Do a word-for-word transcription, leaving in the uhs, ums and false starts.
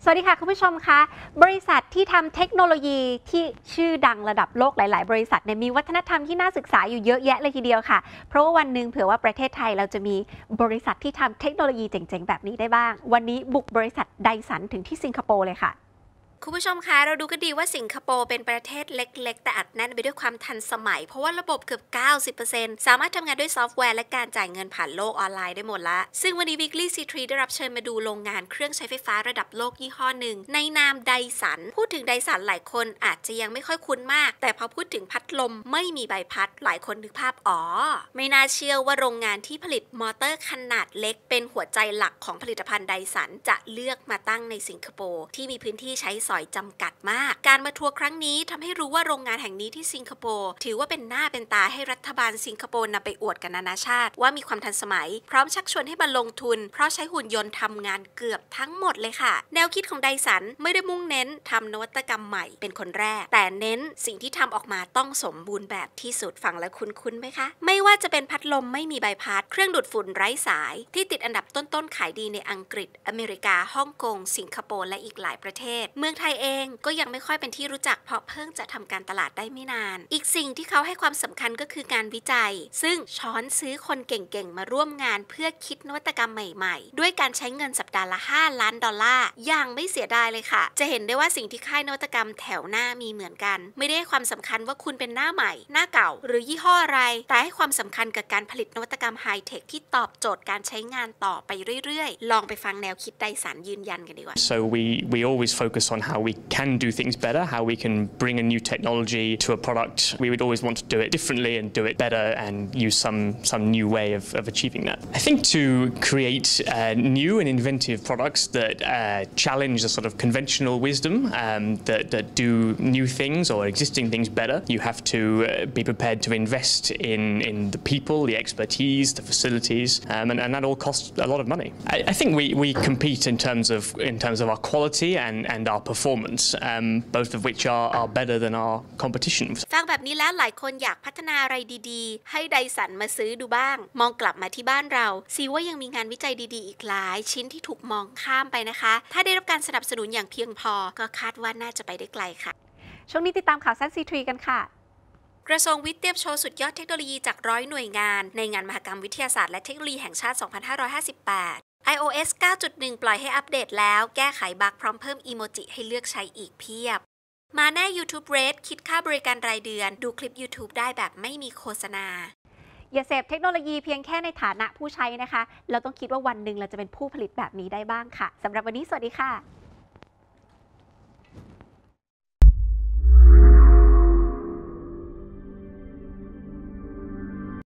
สวัสดีค่ะคุณผู้ชมคะบริษัทที่ทำเทคโนโลยีที่ชื่อดังระดับโลกหลายๆบริษัทเนี่ยมีวัฒนธรรมที่น่าศึกษาอยู่เยอะแยะเลยทีเดียวค่ะเพราะว่าวันหนึ่งเผื่อว่าประเทศไทยเราจะมีบริษัทที่ทำเทคโนโลยีเจ๋งๆแบบนี้ได้บ้างวันนี้บุกบริษัทไดสันถึงที่สิงคโปร์เลยค่ะคุณผู้ชมคะเราดูกันดีว่าสิงคโปร์เป็นประเทศเล็กๆแต่อัดแน่นไปด้วยความทันสมัยเพราะว่าระบบเกือบ เก้าสิบเปอร์เซ็นต์ สามารถทำงานด้วยซอฟต์แวร์และการจ่ายเงินผ่านโลกออนไลน์ได้หมดละซึ่งวันนี้ Weekly ซี ทรี ได้รับเชิญมาดูโรงงานเครื่องใช้ไฟฟ้าระดับโลกยี่ห้อหนึ่งในนามไดสันพูดถึงไดสันหลายคนอาจจะยังไม่ค่อยคุ้นมากแต่พอพูดถึงพัดลมไม่มีใบพัดหลายคนนึกภาพอ๋อไม่น่าเชื่อว่าโรงงานที่ผลิตมอเตอร์ขนาดเล็กเป็นหัวใจหลักของผลิตภัณฑ์ไดสันจะเลือกมาตั้งในสิงคโปร์ที่มีพื้นที่ใช้สอยจำกัดมากการมาทัวร์ครั้งนี้ทำให้รู้ว่าโรงงานแห่งนี้ที่สิงคโปร์ถือว่าเป็นหน้าเป็นตาให้รัฐบาลสิงคโปร์นำไปอวดกันนานาชาติว่ามีความทันสมัยพร้อมชักชวนให้มาลงทุนเพราะใช้หุ่นยนต์ทำงานเกือบทั้งหมดเลยค่ะแนวคิดของไดสันไม่ได้มุ่งเน้นทำนวัตกรรมใหม่เป็นคนแรกแต่เน้นสิ่งที่ทำออกมาต้องสมบูรณ์แบบที่สุดฟังแล้วคุ้นๆไหมคะไม่ว่าจะเป็นพัดลมไม่มีใบพัดเครื่องดูดฝุ่นไร้สายที่ติดอันดับต้นๆขายดีในอังกฤษอเมริกาฮ่องกงสิงคโปร์และอีกหลายประเทศเมืองไทยเองก็ยังไม่ค่อยเป็นที่รู้จักเพราะเพิ่งจะทำการตลาดได้ไม่นานอีกสิ่งที่เขาให้ความสำคัญก็คือการวิจัยซึ่งช้อนซื้อคนเก่งๆมาร่วมงานเพื่อคิดนวัตกรรมใหม่ๆด้วยการใช้เงินสัปดาห์ละห้าล้านดอลลาร์อย่างไม่เสียดายเลยค่ะจะเห็นได้ว่าสิ่งที่ค่ายนวัตกรรมแถวหน้ามีเหมือนกันไม่ได้ให้ความสำคัญว่าคุณเป็นหน้าใหม่หน้าเก่าหรือยี่ห้ออะไรแต่ให้ความสำคัญกับการผลิตนวัตกรรมไฮเทคที่ตอบโจทย์การใช้งานต่อไปเรื่อยๆลองไปฟังแนวคิดไดสันยืนยันกันดีกว่า So we we always focus on how we can do things better, how we can bring a new technology to a product. We would always want to do it differently and do it better and use some some new way of, of achieving that. I think to create uh, new and inventive products that uh, challenge the sort of conventional wisdom, um, that, that do new things or existing things better, you have to uh, be prepared to invest in, in the people, the expertise, the facilities, um, and, and that all costs a lot of money. I, I think we, we compete in terms of in terms of our quality and, and our performance, um, both of which are, are better than our competition. ฟังแบบนี้แล้วหลายคนอยากพัฒนาอะไรดีๆให้ไดสันมาซื้อดูบ้างมองกลับมาที่บ้านเราซีว่ายังมีงานวิจัยดีๆอีกหลายชิ้นที่ถูกมองข้ามไปนะคะถ้าได้รับการสนับสนุนอย่างเพียงพอก็คาดว่าน่าจะไปได้ไกลค่ะช่วงนี้ติดตามข่าวสั้น ซี ทรี กันค่ะกระทรวงวิทย์เตรียมโชว์สุดยอดเทคโนโลยีจากร้อยหน่วยงานในงานมหกรรมวิทยาศาสตร์และเทคโนโลยีแห่งชาติ สองพันห้าร้อยห้าสิบแปด ไอ โอ เอส เก้าจุดหนึ่ง ปล่อยให้อัปเดตแล้วแก้ไขบั๊กพร้อมเพิ่มอีโมจิให้เลือกใช้อีกเพียบมาแน่ YouTube Red คิดค่าบริการรายเดือนดูคลิป YouTube ได้แบบไม่มีโฆษณาอย่าเสพเทคโนโลยีเพียงแค่ในฐานะผู้ใช้นะคะเราต้องคิดว่าวันหนึ่งเราจะเป็นผู้ผลิตแบบนี้ได้บ้างค่ะสำหรับวันนี้สวัสดีค่ะ